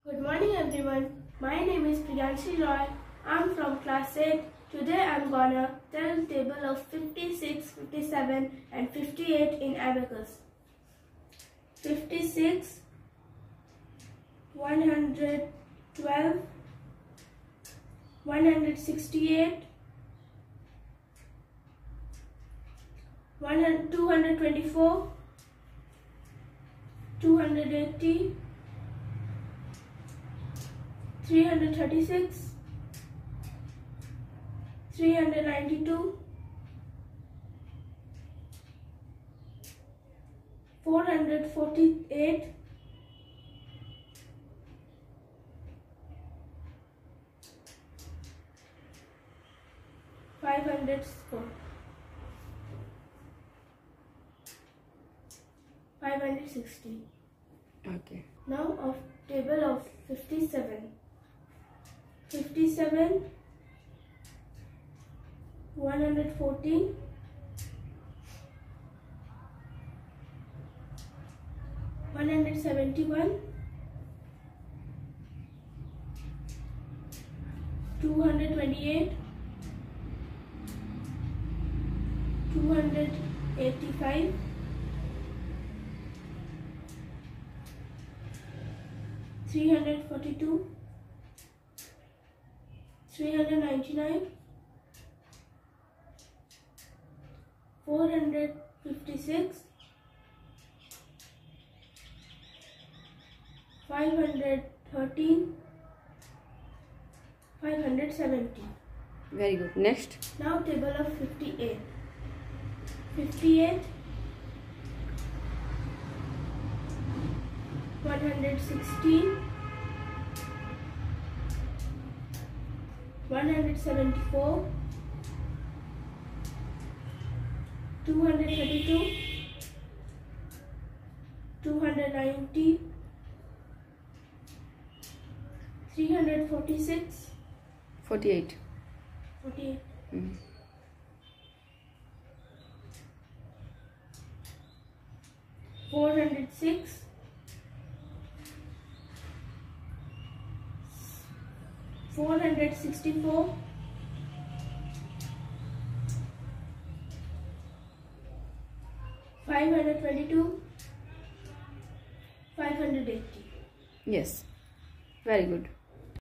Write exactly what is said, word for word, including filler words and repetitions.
Good morning everyone. My name is Priyanshi Roy. I'm from class eight. Today I'm gonna tell the table of fifty-six, fifty-seven and fifty-eight in Abacus. fifty-six, one hundred twelve, one hundred sixty-eight, two hundred twenty-four, two hundred eighty, three hundred thirty-six, three hundred ninety-two, four hundred forty-eight, five hundred four, five hundred sixty. Okay. Now of table of fifty-seven. fifty-seven, one hundred fourteen, one hundred seventy-one, two hundred twenty-eight, two hundred eighty-five, three hundred forty-two, three hundred ninety-nine, four hundred fifty-six, five hundred thirteen, five hundred seventy. Very good. Next. Now table of fifty-eight. fifty-eight, one hundred sixteen, one hundred seventy-four, two hundred thirty-two, two hundred ninety, three hundred forty-six, forty-eight. forty-eight, Mm. four hundred six, four hundred sixty-four, five hundred twenty-two, five hundred eighty. Yes. Very good.